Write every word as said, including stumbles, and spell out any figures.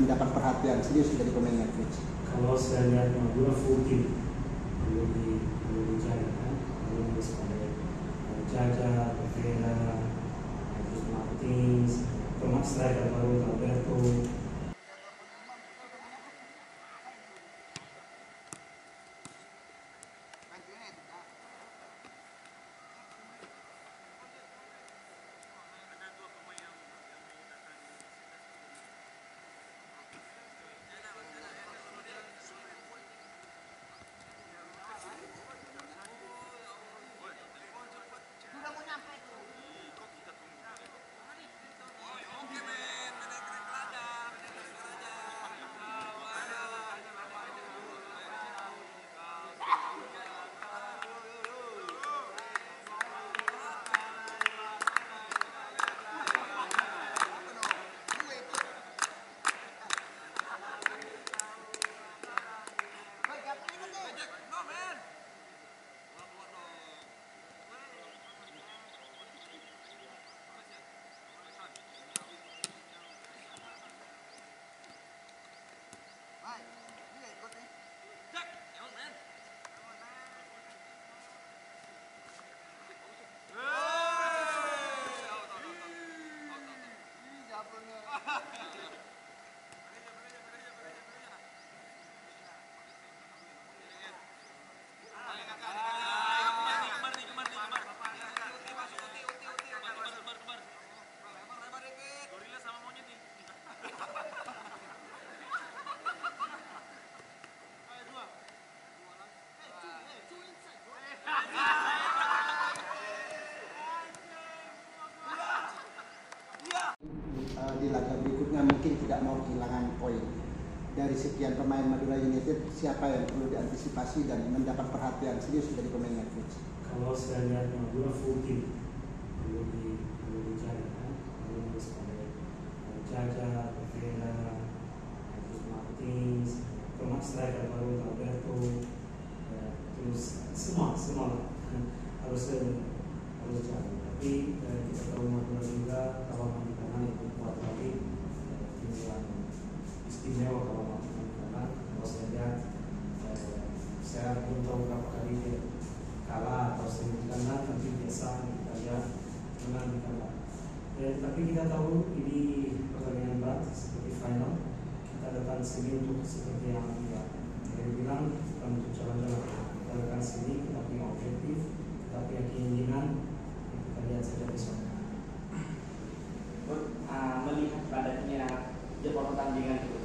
mendapat perhatian serius dari pemainnya, coach? Kalau saya lihat Madura full team perlu di perlu dijaga kan, perlu waspada. Jaja, Vera, terus Martins, termasuk striker baru Alberto. Di laga berikutnya mungkin tidak mau kehilangan poin. Dari sekian pemain Madura United, siapa yang perlu diantisipasi dan mendapat perhatian serius dari pemainnya, coach? Kalau saya lihat Madura full team perlu di perlu dijaga kan, perlu waspada. Jaja, Vera, terus Martins, termasuk striker baru Alberto, terus semua semua harus harus jaga. Tapi eh, kita tahu Madura juga kalau di kanan itu kuat lagi, tim yang istimewa kalau di kanan. Kalau saya lihat, eh, saya belum tahu berapa kali dia kalah atau sering di kanan, tapi biasa kita lihat menang di kanan. Eh, tapi kita tahu ini pertandingan berat seperti final. Kita datang sini untuk seperti yang dia dia bilang, bukan untuk jalan-jalan. Kita datang sini, kita punya objektif, kita punya keinginan. Kita lihat saja besok. Uh, melihat padatnya jadwal pertandingan itu,